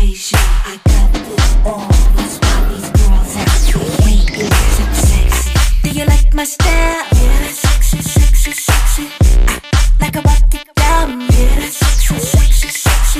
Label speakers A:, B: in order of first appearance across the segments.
A: persuasion. I got it all. That's why these girls actually hate me, 'cause I'm sexy. Do you like my style? Yeah, that's sexy, sexy, sexy. Like I walk it down. Yeah, that's sexy, sexy, sexy.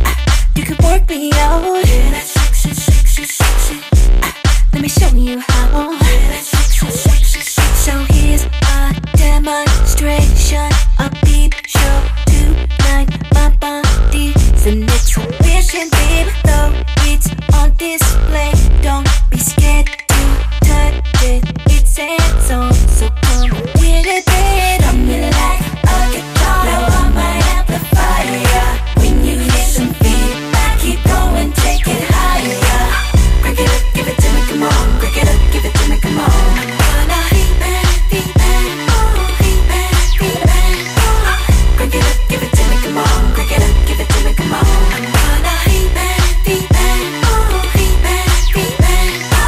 A: You can work me out. Yeah, that's sexy, sexy, sexy. Let me show you how. Yeah, that's sexy, sexy, sexy. So here's a demonstration, a peep show tonight. My body's an exhibition, babe. Though it's on display, don't be scared to touch it. It's hands on, so come with it, babe. I'm in like a guitar, blow on my amplifier. When you hear some feedback, keep going, take it higher. Break it up, give it to me, come on. Break it up, give it to me, come on. I'm gonna feedback, feedback, oh, feedback, feedback, oh. Break it up, give it to me, come on. Break it up, give it to me, come on. I'm gonna feedback, feedback, oh, feedback, feedback,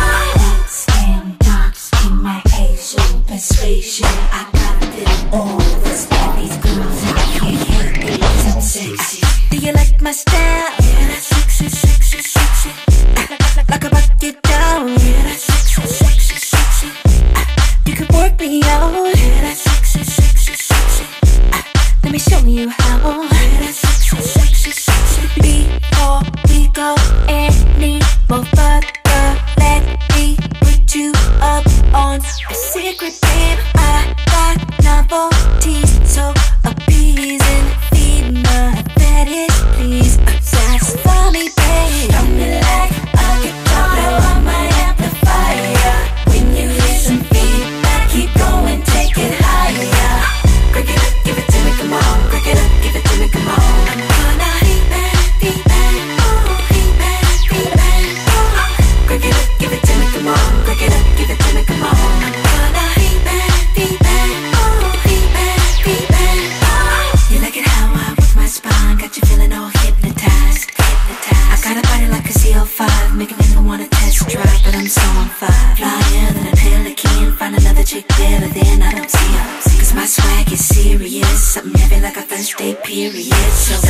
A: oh. Stand box in my Asian persuasion. I got it all. That's why these girls out here hate me, 'cause I'm sexy. Do you like my style? Yeah, that's sexy, sexy, sexy. Like I rock it down. Yeah, that's sexy, sexy, sexy. You can work me out. Yeah, that's sexy, sexy, sexy. Let me show you how. Yeah, that's sexy, sexy, sexy. Before we go any more further, let me put you up on a secret, babe. I got novelties, so appeasing. Feed my fetish, please. Satisfy me, babe. Throw me like a guitar, blow on my amplifier. When you hear some feedback, keep going, take it higher. Break it up, give it to me, come on. Break it up, give it to me, come on. I'm gonna feedback, feedback, oh, feedback, feedback, oh. Break it up, give it to me, come on. Break it up, give it to me, come on. I'm gonna feedback, feedback, oh, feedback, feedback, oh. You like it how I work my spine, got you feeling all hypnotized, hypnotized. I got a body like a CO5, making me wanna test drive, but I'm so on fire. Flyer than a pelican, find another chick better than I don't see her. 'Cause my swag is serious, something heavy like a first day period. So